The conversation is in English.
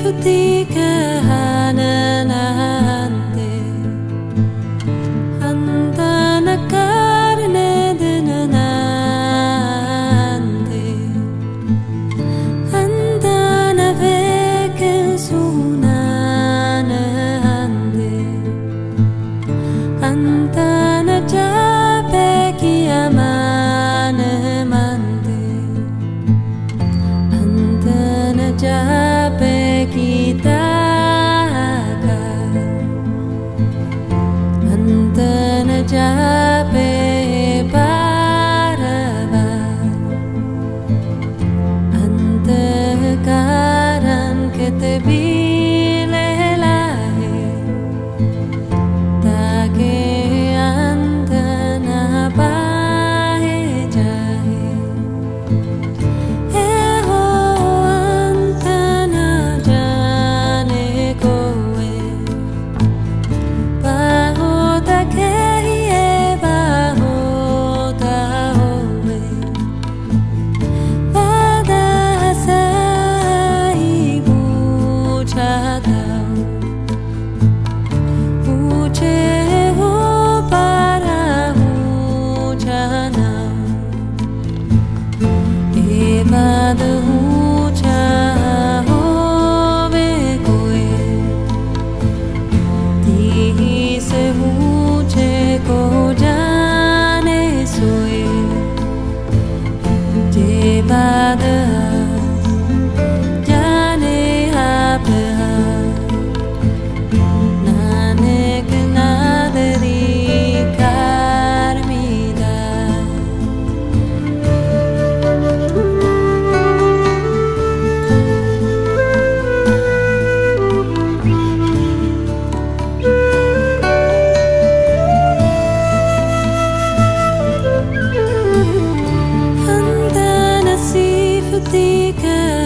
Sooty kahanan ante anta nakarne dinanante anta naveke sunanante anta najabe kiyamane mante anta najabe kita anta najabe baraba anta karan ketebile lahe take anta nabahe jahe eho anta na jane koe baho take ye baho ta howe bada sai buchata uche ho para uchana ebad ucha howe koe tihi se uche ko jane soe je bad jane aap nanek nadri karmida anta nasif tika